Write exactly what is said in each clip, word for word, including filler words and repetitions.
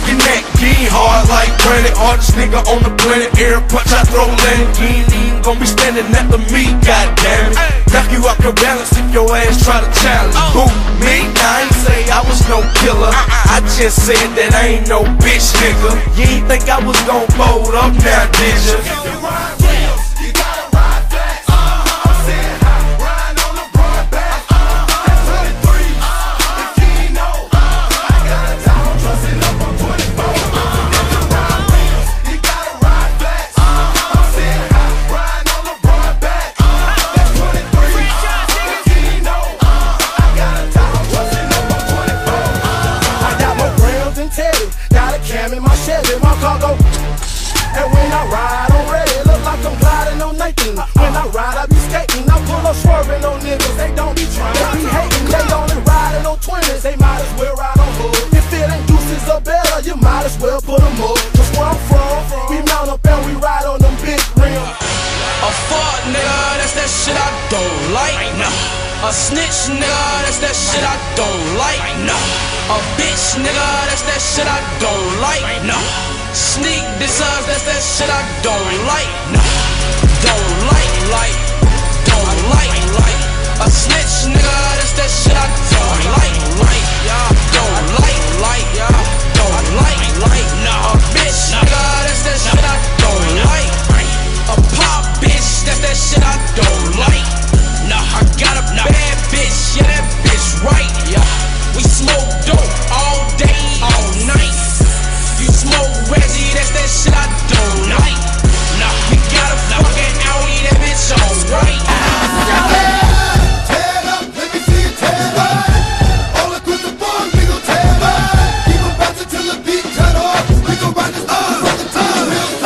looking at. Getting hard like granite, hardest nigga on the planet. Air punch I throw land. You ain't even gon' be standing after me, goddamn it. Knock you off your balance if your ass try to challenge. Who, me? I ain't say I was no killer. I just said that I ain't no bitch nigga. You ain't think I was gon' fold up now, did ya? When I ride, I be skating. I pull up swerving on niggas. They don't be trying to be hating. They only riding on twenties. They might as well ride on hood. If it ain't deuces or better, you might as well put them up. Cause where I'm from, we mount up and we ride on them big rims. A fuck nigga, that's that shit I don't like. Nah. A snitch nigga, that's that shit I don't like. Nah. A bitch nigga, that's that shit I don't like. Nah. Sneak dissers, that's that shit I don't like. Nah. Don't like, like, don't like, like. A snitch nigga, that's that shit I don't like, like. Don't like, like, don't like, like. Nah. A bitch nigga, that's that shit I don't like. A pop bitch, that's that shit I don't like. Nah, I got a bad bitch, yeah, that bitch right. Yeah, we smoke dope all day, all night. You smoke Reggie, that's that shit I don't like. Nah, we got a fucking Audi, that bitch alright. Tear it up, let me see you tear it up. All across the board, we gon' tear it up. Keep on bouncing till the beat cut off. We gon' rock this up from the top.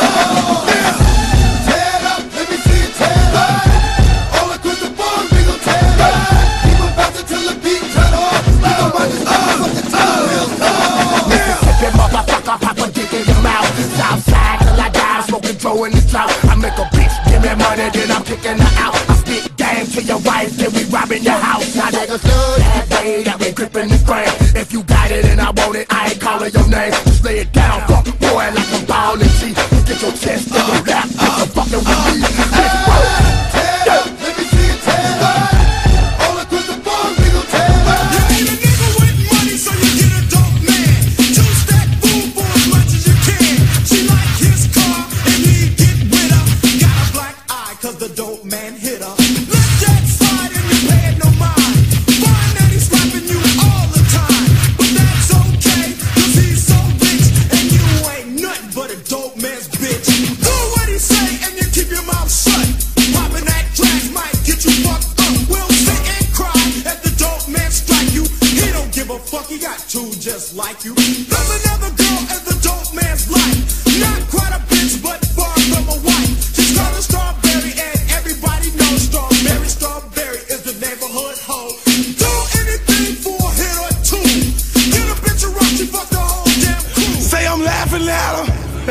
Tear it up, let me see you tear it up. All across the board, we gon' tear it up. Keep on bouncing till the beat cut off. We gon' rock this up from the top. Mississippi motherfucker, pop a dick in your mouth. Southside till I die, smoking Joe in the south. I make a bitch give me money, then I'm kicking her out. I spit game to your wife, then we robbing your house. Now niggas know that day that we gripping this brain. If you got it and I want it, I ain't calling your name. Just lay it down, fuck boy, like I'm ballin' G. You get your chest in your lap, get the fucking with me. Bitch, bro. Tear it up, let me see you tear it up. All across the board, we gon' tear it up. You ain't a nigga with money, so you get a dope man. Two stack food for as much as you can. She like his car, and he get with her. Got a black eye, cause the dope man hit her. Let that slide and you pay it no mind. Find that he's slapping you all the time. But that's okay, cause he's so rich. And you ain't nothing but a dope man's bitch. Do what he say and you keep your mouth shut. Popping that track might get you fucked up. We'll sit and cry at the dope man strike you. He don't give a fuck, he got two just like you. There's another girl in the dope man's life. Not quite a bitch, but far from a wife. She's called a Strawberry and everybody knows Strawberry. Strawberry is the neighborhood hoe. Do anything for a hit or two. Get a bitch a rock, she fuck the whole damn crew. Say I'm laughing at him.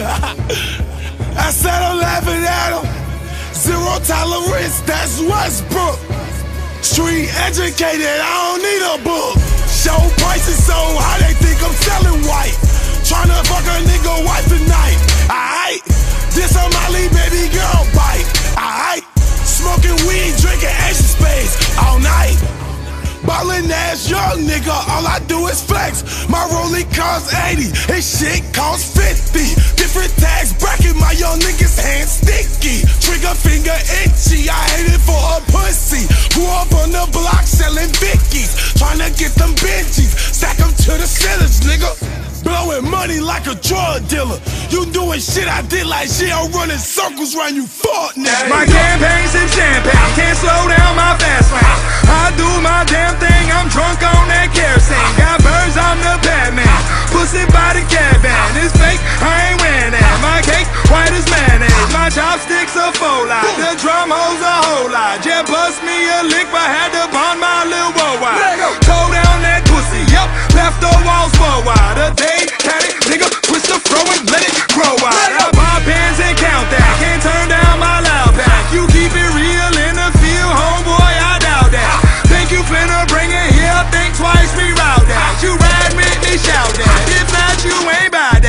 I said I'm laughing at him. Zero tolerance, that's Westbrook. Street educated, I don't need a book. Show prices so high, they think I'm selling white. Tryna fuck a nigga wife tonight. Aight, this a Molly baby girl bite. Aight, smoking weed, drinking extra space all night. Ballin' ass young nigga, all I do is flex. My rollie costs eighty, his shit costs fifty. Different tags bracket, my young niggas hands sticky. Trigger finger itchy, I hate it for a pussy. Grew up on the block selling Vickies. Tryna get them Benjis, stack them to the sellers, nigga. Blowing money like a drug dealer. You doing shit I did like shit, I'm running circles around you fuck nigga. My campaign sip champagne, can't slow down my fast lane. I do my damn thing, I'm drunk on that kerosene. Got birds, I'm the Batman. Pussy by the caravan, it's fake, I ain't wearing that. My cake, white as mayonnaise. My chopsticks a full lot, the drum hoes a whole lot. Just bust me a lick, but had to bond my little worldwide. Toe down that pussy, yep, left the walls for a while. The day, cat it, nigga, twist the fro and let it grow out. I buy pens and count that, can't turn down my loud pack. You keep it real in the field, homeboy, I doubt that. Think you finna bring it here, think twice, reroute that. You ride with me, shout that. If not, you ain't bout that.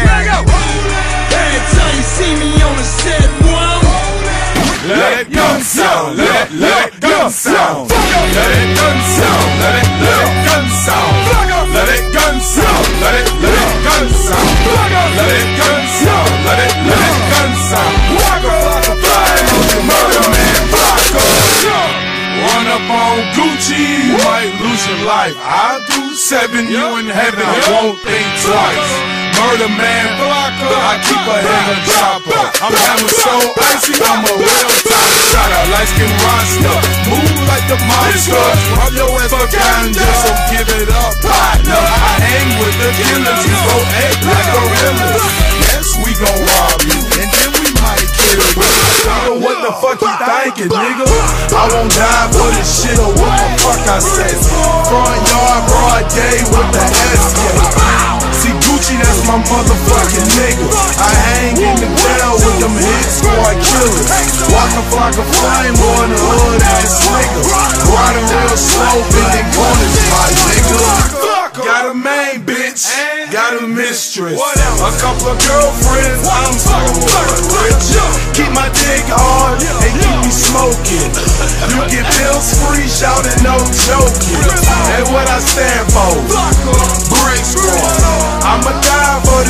gun sound. Let it gun sound. Let it, let it gun sound. Let it gun sound. Let it, let it gun sound. Let it gun sound. Let it, let it gun sound. Murder man, Flocka. Run up on Gucci, you might lose your life. I'll do seven, you in heaven, I won't think twice. Murder man, Flocka, I keep a hanger chopper. I'm having so icy, I'm a real top shotter. Light skin roster, move like the monster. Rob your ass for ganja, so give it up, partner. I hang with the killers, you go act like gorillas. Yes, we gon' rob you, and then we might kill you. Nigga, what the fuck you thinking, nigga? I won't die for this shit or what the fuck I said. Front yard, broad day with the S K. See Gucci, that's my motherfucking nigga. I hang in the jail with them hit squad killers. Walking like a flame on the hood ass nigga. Riding real slow, bending corners, my nigga. Got a main bitch, got a mistress, a couple of girlfriends, I'm so rich. Keep my dick hard and keep me smoking. You get bills free, shouting no joking. That's what I stand for. Brick squad. I'ma die for